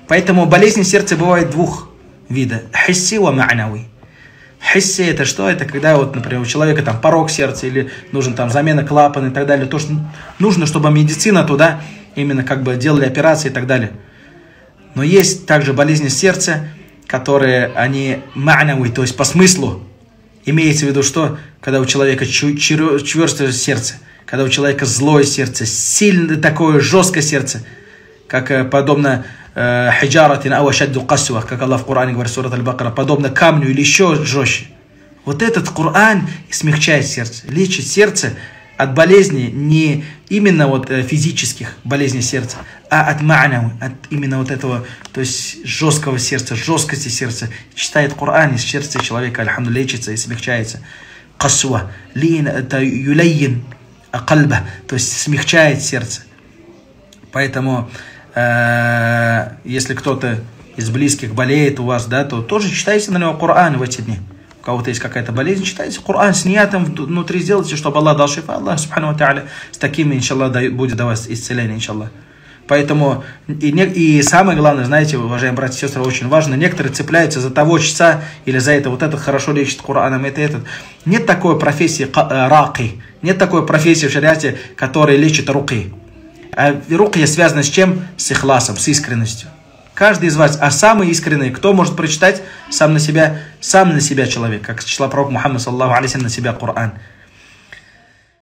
Поэтому болезни сердца бывают двух видов. Хисси ва ма'нави. Хисси это что? Это когда, вот, например, у человека там порог сердца или нужен там замена клапана и так далее. То, что нужно, чтобы медицина туда именно как бы делали операции и так далее. Но есть также болезни сердца, которые они ма'нави, то есть по смыслу. Имеется в виду, что когда у человека черствое сердце, когда у человека злое сердце, сильное такое жесткое сердце, как подобно хиджаратин ау ашадду касва, как Аллах в Коране говорит, сурат Аль-Бакара, подобно камню или еще жестче. Вот этот Коран смягчает сердце, лечит сердце от болезней не именно вот физических болезней сердца, а от ма'нау, от именно вот этого, то есть жесткого сердца, жесткости сердца. Читает Коран, и сердце человека, альхамду, лечится и смягчается. Касва, лин, это юлейин, кальба, то есть смягчает сердце. Поэтому, если кто-то из близких болеет у вас, да, то тоже читайте на него Коран в эти дни. У кого-то есть какая-то болезнь, читайте Коран с ниятом внутри, сделайте, чтобы Аллах дал шифа. Аллах, субхану ва тааля, с такими, иншаллах, будет давать исцеление, иншаллах. Поэтому, и самое главное, знаете, уважаемые братья и сестры, очень важно, некоторые цепляются за того часа или за это, вот это хорошо лечит Кораном, это, этот. Нет такой профессии раки, нет такой профессии в шариате, которая лечит руки. А рукья связана с чем? С ихласом, с искренностью. Каждый из вас, а самый искренний, кто может прочитать сам на себя человек, как числа пророк Мухаммад саллаллаху алейхи на себя Коран.